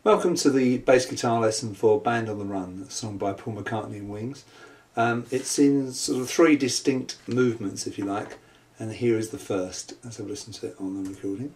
Welcome to the bass guitar lesson for Band on the Run, a song by Paul McCartney and Wings. It's in sort of three distinct movements, if you like, and here is the first. Let's have a listen to it on the recording.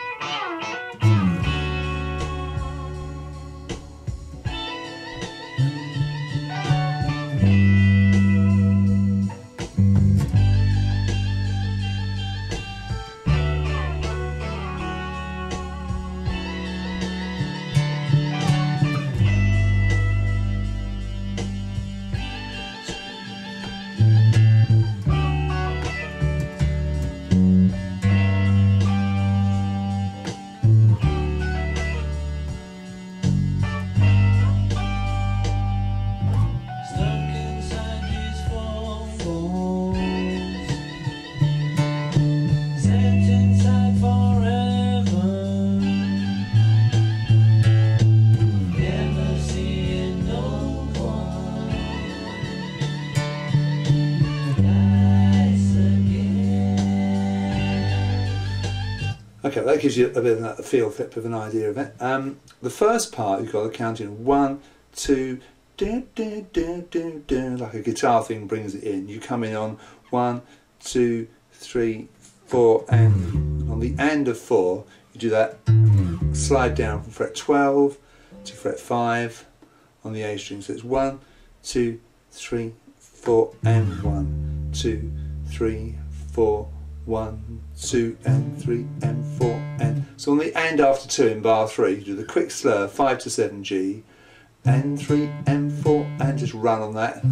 Okay, that gives you a bit of a feel, a bit of an idea of it. The first part, you've got to count in 1, 2, do, do, do, do, do, like a guitar thing brings it in. You come in on 1, 2, 3, 4, and on the end of 4, you do that slide down from fret 12 to fret 5 on the A string. So it's 1, 2, 3, 4, and 1, 2, 3, 4, 1, 2, and 3, and 4, and so on the and after 2 in bar 3, you do the quick slur 5 to 7 G, and 3, and 4, and just run on that.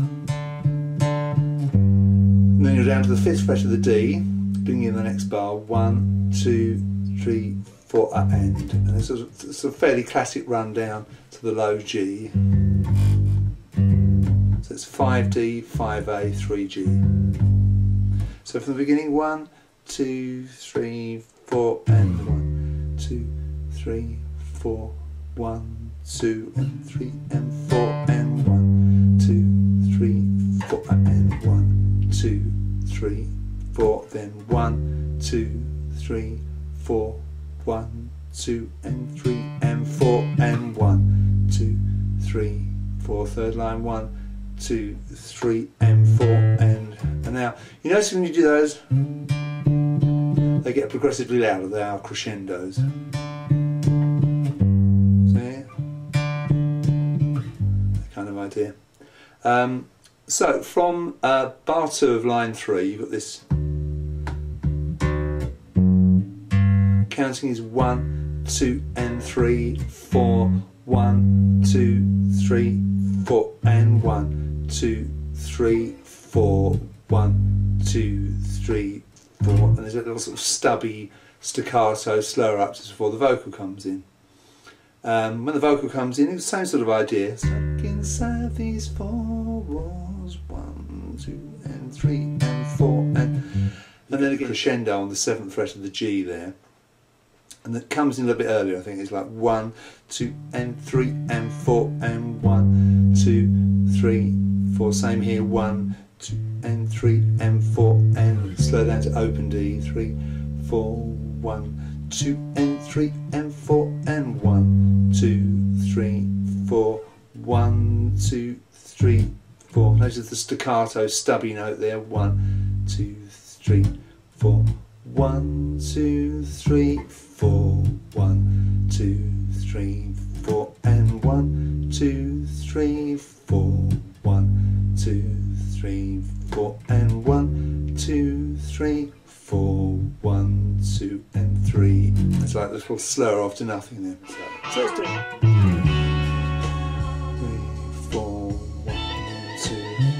And then you're down to the 5th fret of the D, bringing in the next bar 1, 2, 3, 4, and it's a fairly classic run down to the low G. So it's 5D, 5A, 3G. So from the beginning, 1, 2, 3, 4, and 1, 2, 3, 4, 1, 2, and 3, and 4, and 1, 2, 3, 4, and 1, 2, 3, 4, then 1, 2, 3, 4, 1, 2, and 3, and 4, and 1, 2, 3, 4, third line, 1, 2, 3, and 4, and now you notice when you do those, they get progressively louder. They are crescendos. See? That kind of idea. So from bar 2 of line 3, you've got this. Counting is 1, 2, and 3, 4, 1, 2, 3, 4, and 1, 2, 3, 4, 1, 2, 3, 4, and there's a little sort of stubby staccato slur up just before the vocal comes in. When the vocal comes in, it's the same sort of idea. Stuck inside these 4 walls, 1, 2, and 3, and 4, and then again crescendo on the 7th fret of the G there. And that comes in a little bit earlier, I think it's like 1, 2, and 3, and 4, and 1, 2, 3, 4, same here, 1, 2, and 3, and 4, and slow down to open D, 3, 4, 1, 2, and 3, and 4, and 1, 2, 3, 4, 1, 2, 3, 4. Notice the staccato stubby note there, 1, 2, 3, 4, 1, 2, 3, 4, 1, 2, 3, 4, and 1, 2, 3, 4, 1, 2, 3, 4, and 1, 2, 3, 4, 1, 2, and 3. It's like a little slur after nothing there. So let's do it. 3, 4, 1, 2.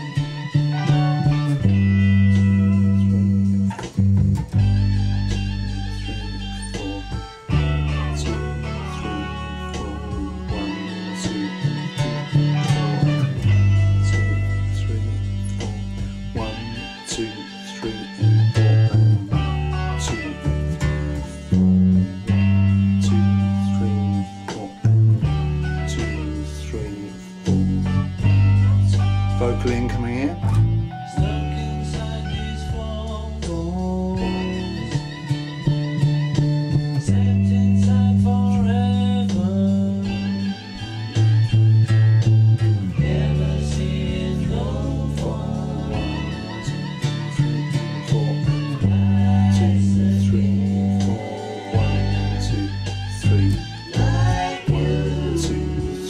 Vocal in coming in.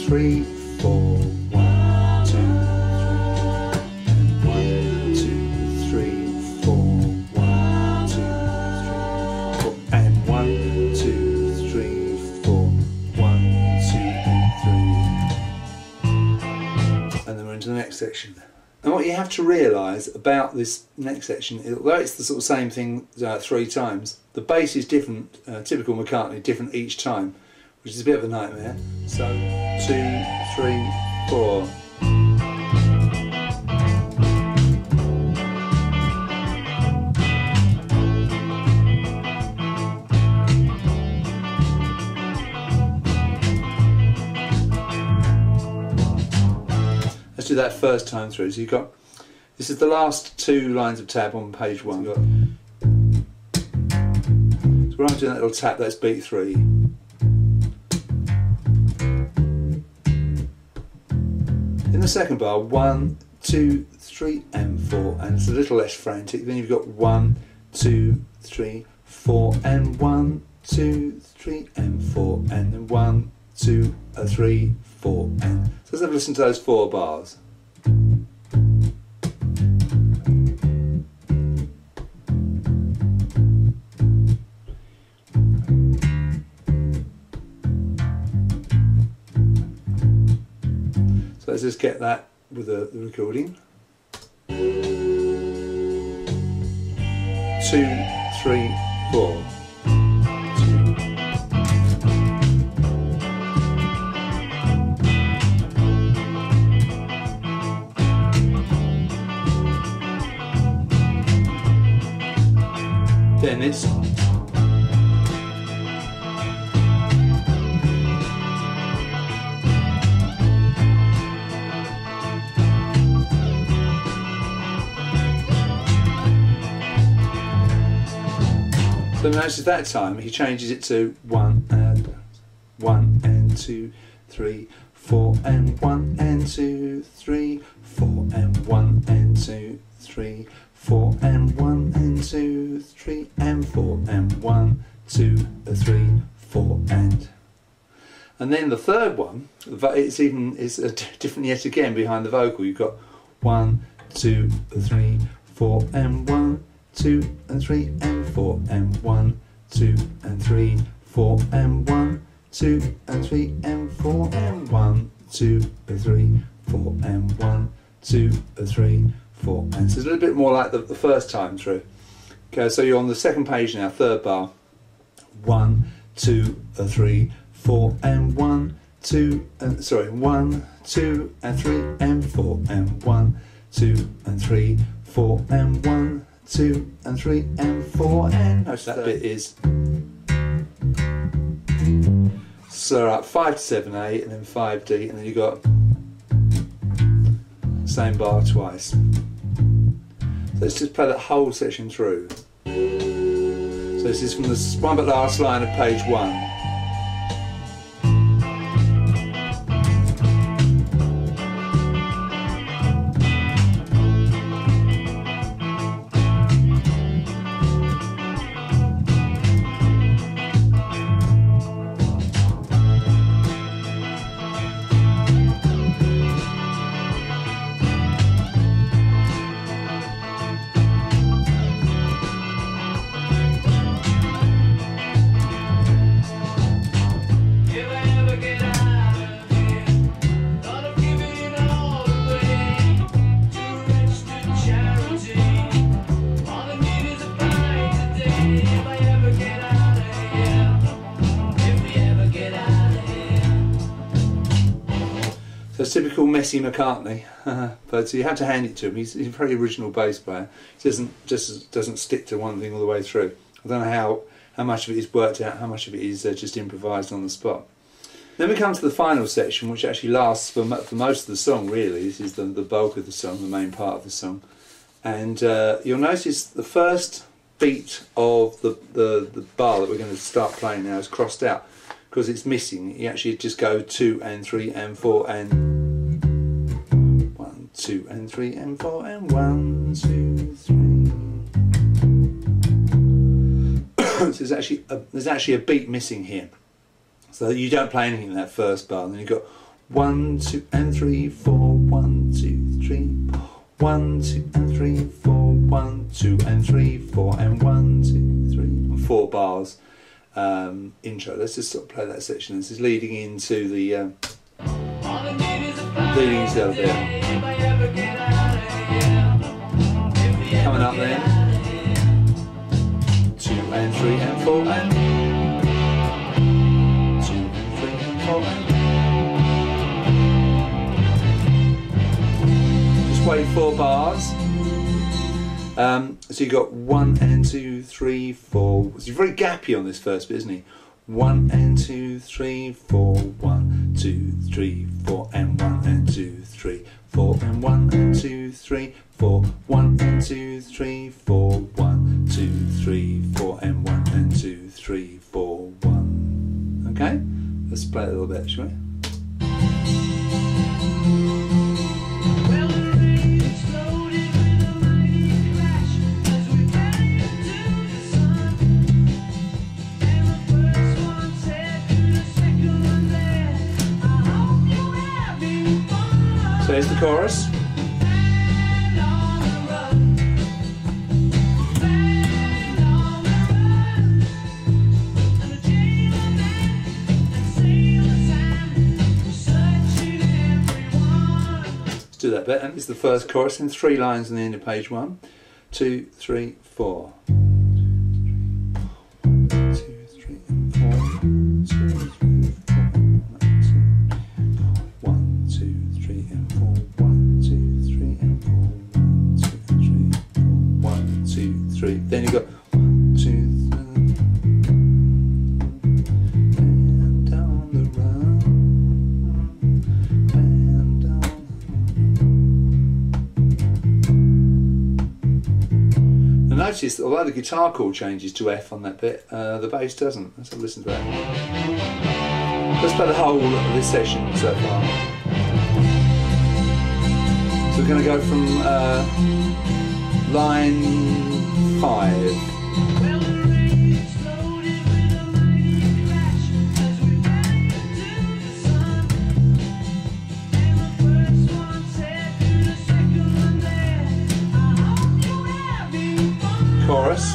3, 4, 1, 2, 3, 4, 1, 2, 3, 4, and 1, 2, 3, 4, 1, 2, 3, and then we're into the next section. And what you have to realise about this next section, although it's the sort of same thing 3 times, the bass is different, typical McCartney, different each time, which is a bit of a nightmare. So 2, 3, 4. Let's do that first time through. So you've got, this is the last 2 lines of tab on page 1. So when I'm doing that little tap, that's beat 3. In the second bar, 1, 2, 3, and 4, and it's a little less frantic. Then you've got 1, 2, 3, 4, and 1, 2, 3, and 4, and then 1, 2, 3, 4, and so let's have a listen to those 4 bars. So let's just get that with the recording. 2, 3, 4. Then it's so notice that time he changes it to 1 and 2, 3, 4 and 1 and 2, 3, 4 and 1 and 2, 3, 4 and 1 and 2, 3 and 4 and 1, 2, 3, 4 and then the third one, it's different yet again behind the vocal. You've got 1, 2, 3, 4 and 1, 2 and 3 and 4 and 1, 2 and 3, 4 and 1, 2 and 3 and 4 and 1, 2 and 3, 4 and 1, 2 and 3, 4 and so it's a little bit more like the first time through. Okay, so you're on the second page now, third bar. 1, 2, 3, 4 and 1, 2 and 1, 2 and 3 and 4 and 1, 2 and 3, 4 and 1, 2 and 3 and 4 and notice that bit is so up 5 to 7 A and then 5 D and then you got same bar twice. So let's just play that whole section through. So this is from the one but last line of page 1. So it's typical messy McCartney, but you have to hand it to him. He's a very original bass player. He doesn't stick to one thing all the way through. I don't know how much of it is worked out, how much of it is just improvised on the spot. Then we come to the final section, which actually lasts for most of the song. Really, this is the bulk of the song, the main part of the song. And you'll notice the first beat of the bar that we're going to start playing now is crossed out because it's missing. You actually just go 2 and 3 and 4 and 1, 2 and 3 and 4 and 1, 2, 3. So there's actually a beat missing here. So you don't play anything in that first bar. And then you've got 1, 2 and 3, 4, 1, 2, 3, 1, 2 and 3, 4, 1, 2 and 3, 4, and 1, 2, 3, and 4 bars intro. Let's just sort of play that section. This is leading into the leading into the other bit. Coming up then, 2 and 3 and 4 and 2 and 3 and 4 and just wait 4 bars. So you've got 1 and 2, 3, 4. So he's very gappy on this first bit, isn't he? 1 and 2, 3, 4, 1, 2, 3, 4, and 1 and 2, 3, 4, and 1 and 2, 3, 4, 1 and 2, 3, 4, 1, 2, 3, 4, and 1 and 2, 3, 4, 1. Okay? Let's play it a little bit, shall we? So here's the chorus. Let's do that bit, and it's the first chorus in 3 lines on the end of page 1. 2, 3, 4. 1, 2, 3, and 4. 2, 3, 4. 1, 2, 3, and 4. 1, 2, 3, and 4. 1, 2, 3, 4. 1, 2, 3. Then you go 1, 2, 3. And down the run. And down. And notice that although the guitar chord changes to F on that bit, the bass doesn't. Let's have a listen to that. Let's play the whole of this section so far. So we're going to go from line 5. Chorus.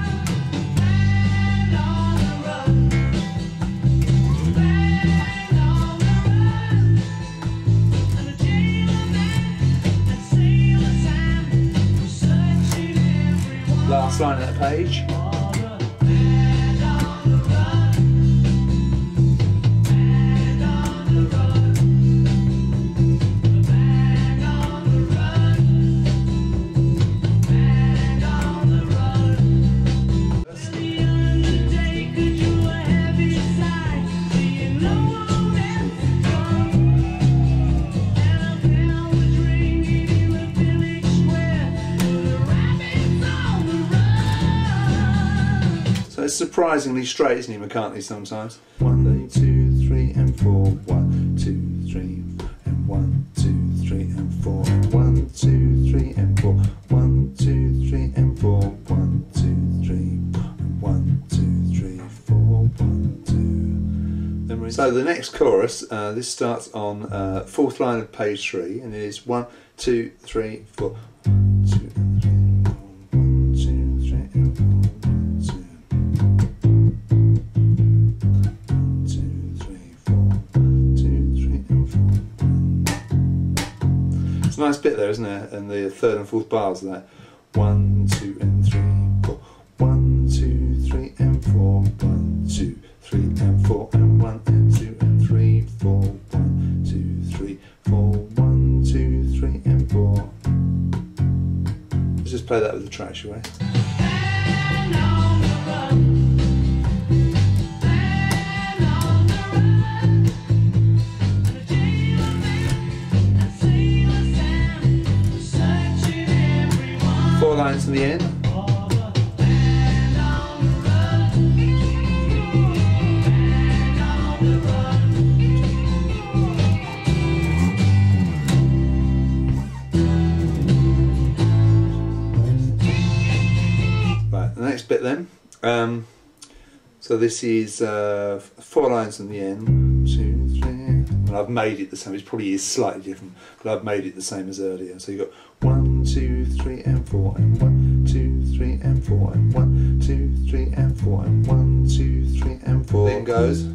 Last line of that page. It's surprisingly straight, isn't he, McCartney, sometimes? 1, 2, 3, and 4. 1, 2, 3, and 1, 2, 3, and 4. 1, 2, 3, and 4. 1, 2, 3, and 4. 1, 2, 3, and 1, 2, 3, 4. 1, 2. So the next chorus, this starts on 4th line of page 3, and it is 1, 2, 3, 4. 1, 2, 3, 4. 1, 2, 3, and 4. It's a nice bit there, isn't it? And the 3rd and 4th bars of that. 1, 2, and 3, 4. 1, 2, 3, and 4. 1, 2, 3, and 4. And 1, and 2, and 3, 4. 1, 2, 3, 4. 1, 2, 3, and 4. Let's just play that with the track, shall we? Four lines to the end. Right, the next bit then. So this is 4 lines in the end. 1, 2, 3. 1, and I've made it the same. It probably is slightly different, but I've made it the same as earlier. So you've got 1, 2, 3 and 4 and 1, 2, 3 and 4 and 1, 2, 3 and 4 and 1, 2, 3 and 4. Then goes 2,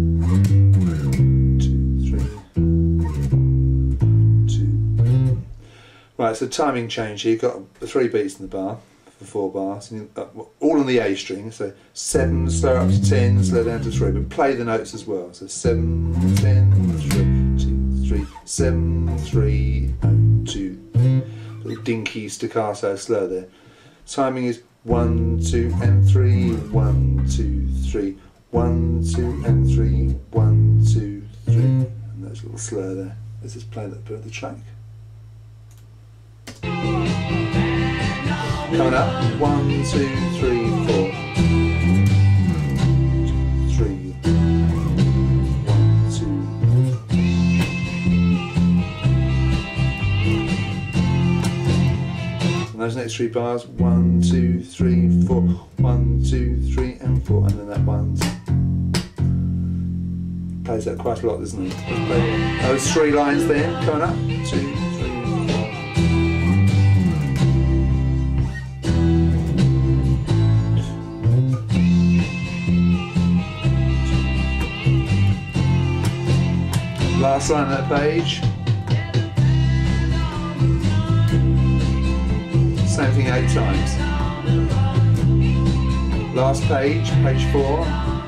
3, 2. Right, so timing change here. You've got 3 beats in the bar for 4 bars, and all on the A string. So 7, slow up to 10, slow down to 3, but play the notes as well. So 7, 10, 3, 2, 3, 7, 3, 2. Little dinky staccato slur there. Timing is 1, 2 and 3, 1, 2, 3, 1, 2 and 3, 1, 2, 3. And there's a little slur there. Let's just play that bit of the track. Coming up, 1, 2, 3, 4. 3, 1, 2. And those next 3 bars, 1, 2, 3, 4, 1, 2, 3 and 4, and then that 1. Plays that quite a lot, doesn't it? Let's play those 3 lines then, coming up, 2, 3, 4. Last line of that page. Same thing 8 times. Last page, page 4.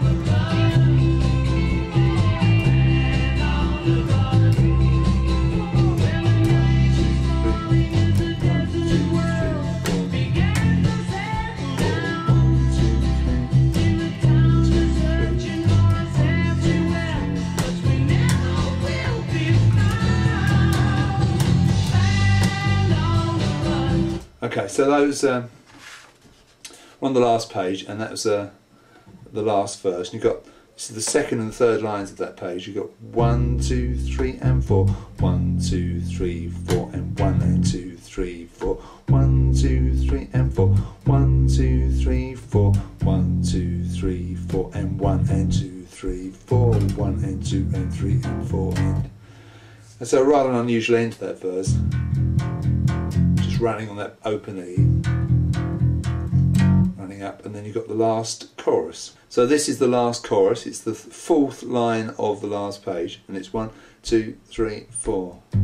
Okay, so those on the last page, and that was the last verse. And you've got the second and third lines of that page. You've got 1, 2, 3 and 4, 1, 2, 3, 4 and 1 and 2, 3, 4, 1, 2, 3 and 4, 1, 2, 3, 4, 1, 2, 3, 4 and 1 and 2, 3, 4, 1 and 2 and 3 and 4 and so rather an unusual end to that verse. Running on that open E, running up, and then you've got the last chorus. So this is the last chorus. It's the 4th line of the last page, and it's 1, 2, 3, 4. 2,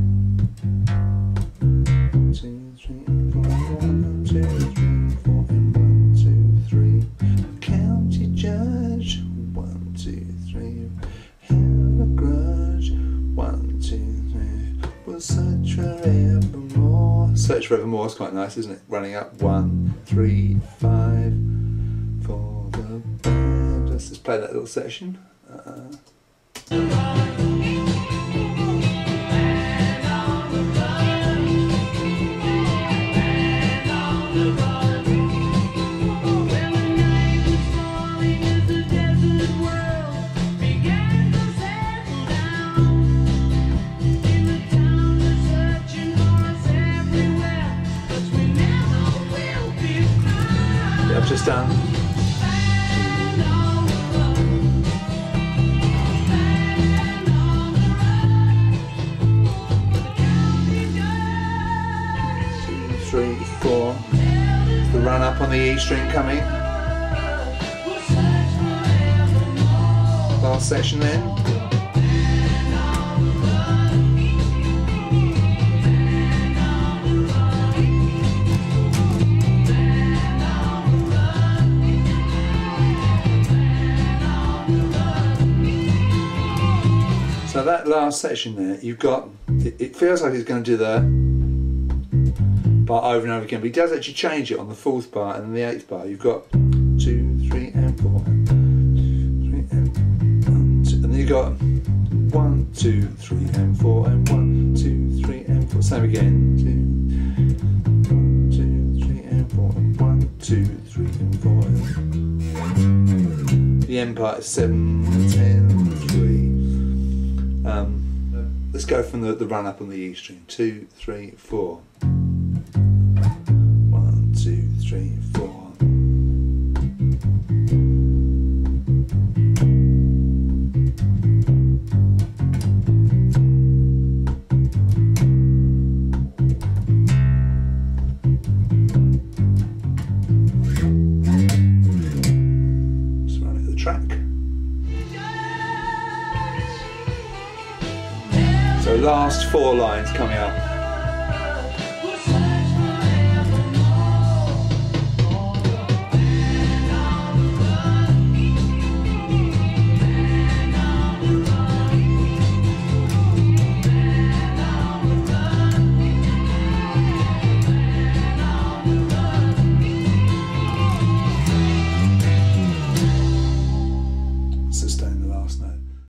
3, 4, 1, 2, 3, 4, and 1, 2, 3. County judge, 1, 2, 3. Have a grudge, 1, 2, 3. We'll search forevermore. Search Forevermore is quite nice, isn't it? Running up 1, 3, 5 for the band. Let's just play that little section. I've just done. Three, 4. The run up on the E string coming. Last section then. So that last section there, you've got, it feels like it's going to do the bar over and over again, but he does actually change it on the 4th bar and then the 8th bar. You've got 2, 3 and 4, 3 and 1, 2, and then you've got 1, 2, 3 and 4 and 1, 2, 3 and 4. Same again. 2, 1, 2, 3 and 4 and 1, 2, 3 and 4. The end part is 7, 10, 3. Let's go from the run up on the E string. 2, 3, 4. 1, 2, 3, 4. last 4 lines coming up.